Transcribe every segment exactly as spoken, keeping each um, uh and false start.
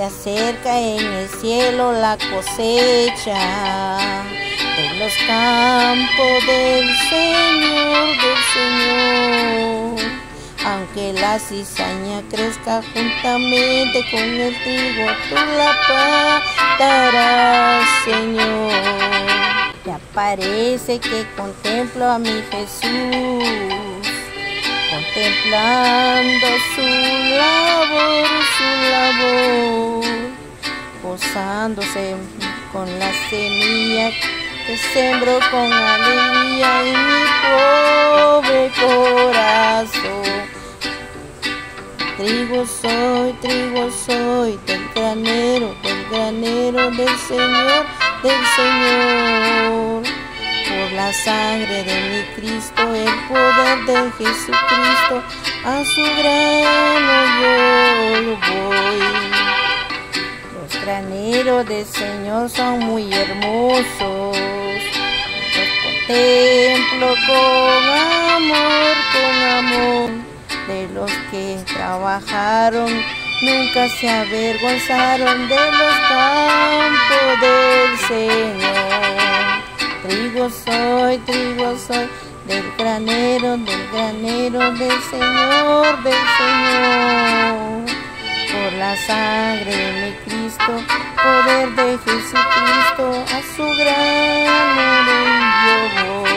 acerca en el cielo la cosecha de los campos del Señor, del Señor. Aunque la cizaña crezca juntamente con el trigo, tú la plantarás, Señor. Ya parece que contemplo a mi Jesús, contemplando su labor, su labor, gozándose con la semilla que sembró con alegría en mi pobre corazón. Trigo soy, trigo soy, del granero, del granero del Señor, del Señor. Por la sangre de mi Cristo, el poder de Jesucristo, a su grano yo voy. Los graneros del Señor son muy hermosos, los contemplo con amor, con amor. De los que trabajaron, nunca se avergonzaron de los campos del Señor. Trigo soy, trigo soy, del granero, del granero del Señor, del Señor. Por la sangre de mi Cristo, poder de Jesucristo, a su granero yo voy.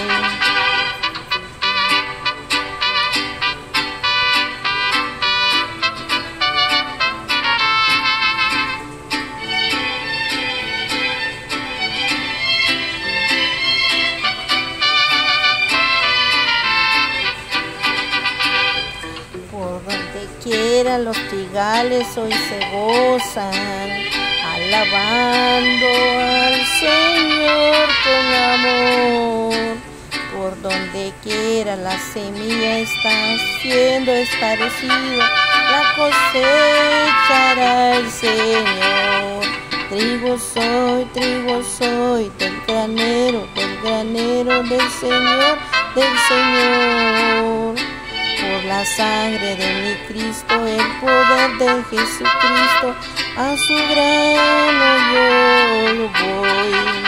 Por donde quiera los trigales hoy se gozan, alabando al Señor con amor. Por donde quiera la semilla está siendo esparcida, la cosechará el Señor. Trigo soy, trigo soy, del granero, del granero del Señor, del Señor. Por la sangre de mi Cristo, el poder de Jesucristo, a su grano yo voy.